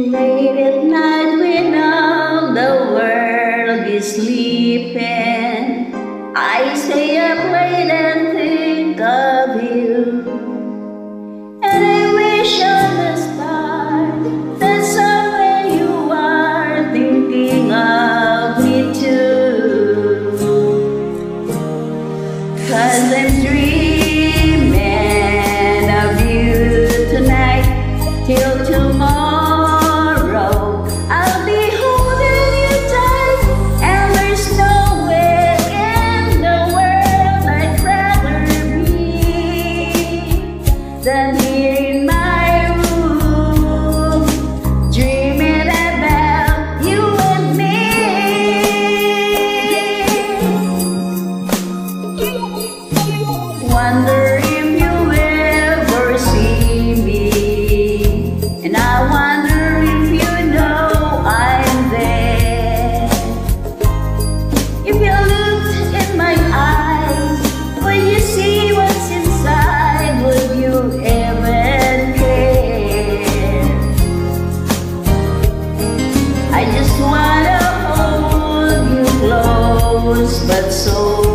Late at night when all the world is sleeping, I stay up late and think of you. And I wish on the star that somewhere you are thinking of me too. 'Cause I'm dreaming of you tonight till tomorrow. Than here in my room, dreaming about you and me. Wonder if you ever see me, and I wonder if you know I'm there. If you looked in my eyes, will you see what's inside? Would you even care? I just wanna hold you close, but so